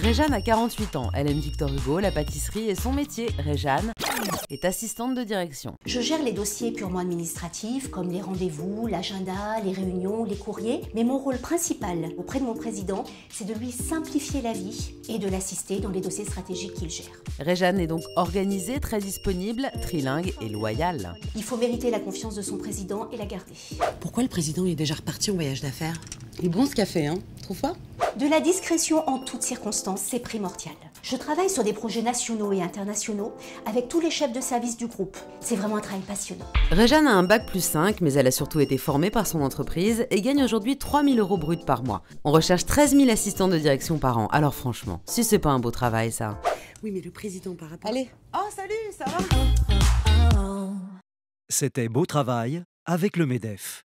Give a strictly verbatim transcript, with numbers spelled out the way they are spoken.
Réjeanne a quarante-huit ans, elle aime Victor Hugo, la pâtisserie et son métier. Réjeanne est assistante de direction. Je gère les dossiers purement administratifs, comme les rendez-vous, l'agenda, les réunions, les courriers. Mais mon rôle principal auprès de mon président, c'est de lui simplifier la vie et de l'assister dans les dossiers stratégiques qu'il gère. Réjeanne est donc organisée, très disponible, trilingue et loyale. Il faut mériter la confiance de son président et la garder. Pourquoi le président est déjà reparti en voyage d'affaires? Il est bon ce café, hein? Trouve pas? De la discrétion en toutes circonstances, c'est primordial. Je travaille sur des projets nationaux et internationaux avec tous les chefs de service du groupe. C'est vraiment un travail passionnant. Réjeanne a un bac plus cinq, mais elle a surtout été formée par son entreprise et gagne aujourd'hui trois mille euros bruts par mois. On recherche treize mille assistants de direction par an. Alors franchement, si c'est pas un beau travail ça. Oui, mais le président par rapport... Allez. Oh salut, ça va? C'était Beau Travail avec le MEDEF.